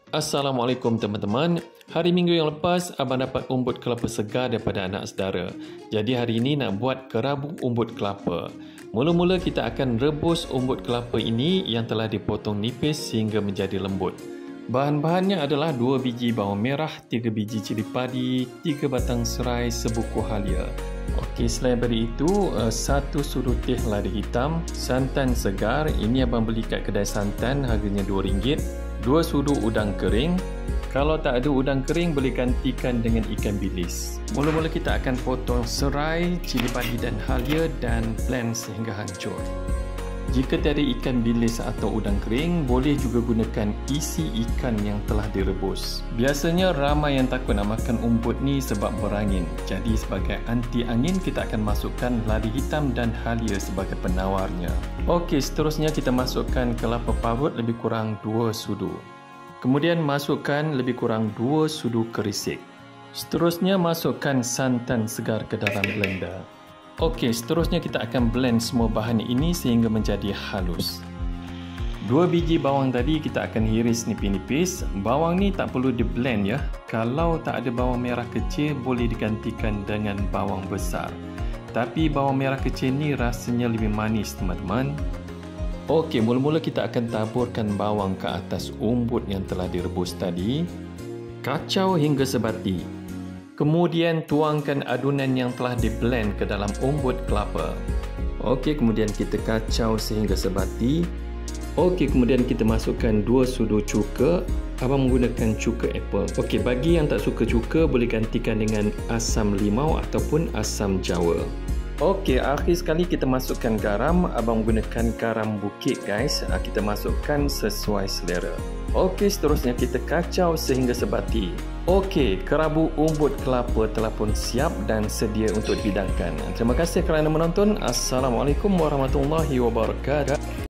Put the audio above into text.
Assalamualaikum teman-teman. Hari Minggu yang lepas, Abang dapat umbut kelapa segar daripada anak saudara. Jadi hari ini nak buat kerabu umbut kelapa. Mula-mula kita akan rebus umbut kelapa ini yang telah dipotong nipis sehingga menjadi lembut. Bahan-bahannya adalah 2 biji bawang merah, 3 biji cili padi, 3 batang serai, sebuku halia. Okey, selain dari itu, 1 sudu teh lada hitam, santan segar, ini abang beli kat kedai santan, harganya RM2. 2 sudu udang kering. Kalau tak ada udang kering, boleh gantikan dengan ikan bilis. Mula-mula kita akan potong serai, cili padi dan halia dan blend sehingga hancur. Jika tiada ikan bilis atau udang kering, boleh juga gunakan isi ikan yang telah direbus. Biasanya ramai yang takut nak makan umbut ni sebab berangin. Jadi sebagai anti angin, kita akan masukkan lada hitam dan halia sebagai penawarnya. Okey, seterusnya kita masukkan kelapa parut lebih kurang 2 sudu. Kemudian masukkan lebih kurang 2 sudu kerisik. Seterusnya masukkan santan segar ke dalam blender. Okey, seterusnya kita akan blend semua bahan ini sehingga menjadi halus. 2 biji bawang tadi kita akan iris nipis-nipis. Bawang ni tak perlu di blend ya. Kalau tak ada bawang merah kecil, boleh digantikan dengan bawang besar. Tapi bawang merah kecil ni rasanya lebih manis teman-teman. Okey, mula-mula kita akan taburkan bawang ke atas umbut yang telah direbus tadi. Kacau hingga sebati. Kemudian tuangkan adunan yang telah di-blend ke dalam umbut kelapa. Okey, kemudian kita kacau sehingga sebati. Okey, kemudian kita masukkan 2 sudu cuka. Abang menggunakan cuka apple. Okey, bagi yang tak suka cuka, boleh gantikan dengan asam limau ataupun asam jawa. Okey, akhir sekali kita masukkan garam. Abang menggunakan garam bukit guys. Kita masukkan sesuai selera. Okey, seterusnya kita kacau sehingga sebati. Okey, kerabu umbut kelapa telah pun siap dan sedia untuk dihidangkan. Terima kasih kerana menonton. Assalamualaikum warahmatullahi wabarakatuh.